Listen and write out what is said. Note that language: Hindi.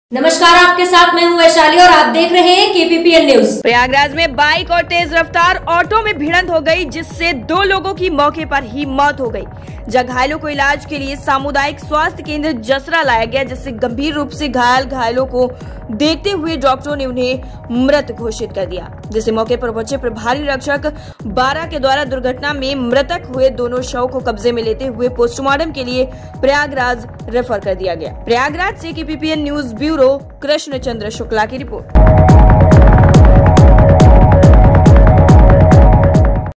नमस्कार, आपके साथ मैं हूं वैशाली और आप देख रहे हैं केपीपीएन न्यूज। प्रयागराज में बाइक और तेज रफ्तार ऑटो में भिड़ंत हो गई, जिससे 2 लोगों की मौके पर ही मौत हो गई। जब घायलों को इलाज के लिए सामुदायिक स्वास्थ्य केंद्र जसरा लाया गया, जिससे गंभीर रूप से घायलों को देखते हुए डॉक्टरों ने उन्हें मृत घोषित कर दिया, जिसे मौके पर पहुंचे प्रभारी रक्षक 12 के द्वारा दुर्घटना में मृतक हुए दोनों शव को कब्जे में लेते हुए पोस्टमार्टम के लिए प्रयागराज रेफर कर दिया गया। प्रयागराज से KPPN news bureau Krishna Chandra Shukla की रिपोर्ट।